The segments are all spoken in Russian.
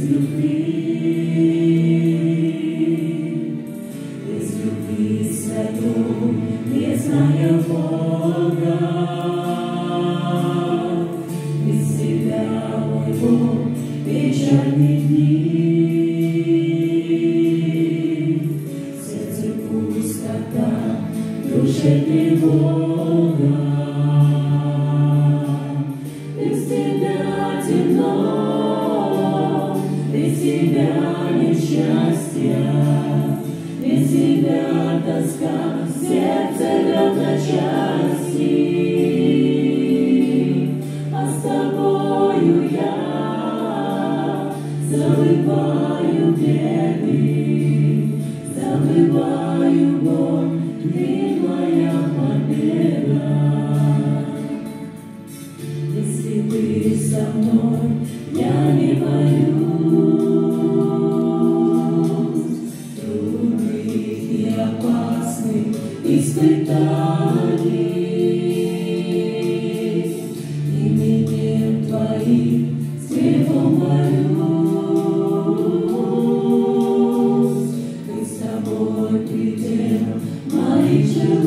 любви святой, не зная Бога. Без тебя, мой Бог, вечерние дни. В сердце пустота, в душе тревога. Без тебя темно, без тебя несчастья, без тебя тоска, сердце рвет на части. А с тобою я забываю беды, забываю боль, ты моя победа. Если ты со мной, я не боюсь трудных и опасных испытаний. Именем Твоим с грехом борюсь. Ты с тобой предел моих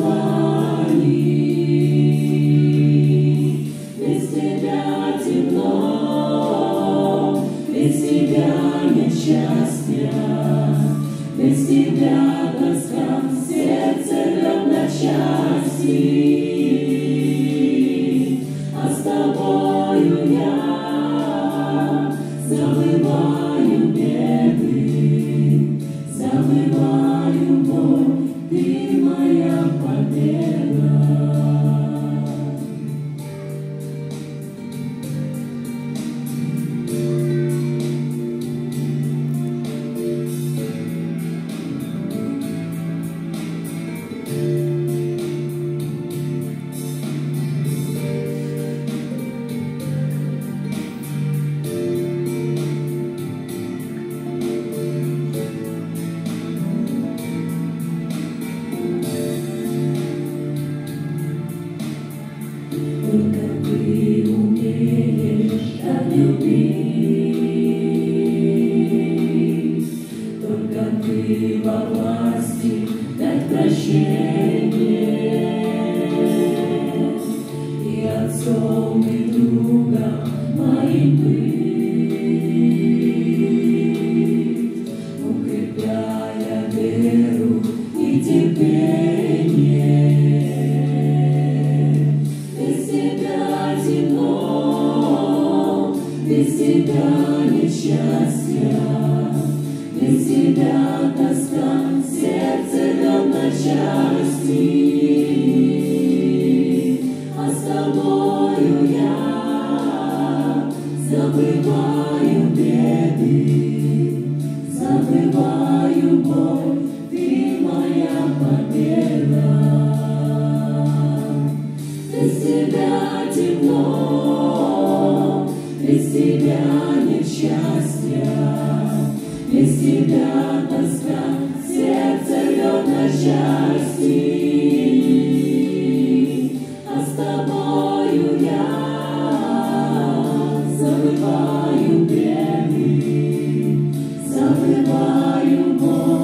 желаний. Без тебя темно, без тебя нет счастья, без тебя тоска, сердце рвет на части. А с тобою я забываю беды, забываю боль, ты моя победа. Только ты умеешь так любить, только ты во власти дать прощение, и отцом и другом моим быть, укрепляя веру и терпение. Без тебя нет счастья, без тебя тоска, сердце рвет на части. А с тобою я забываю беды, забываю боль, ты моя победа. Без тебя темно, без тебя нет счастья, без тебя тоска, сердце рвет на части. А с тобою я забываю беды, забываю боль.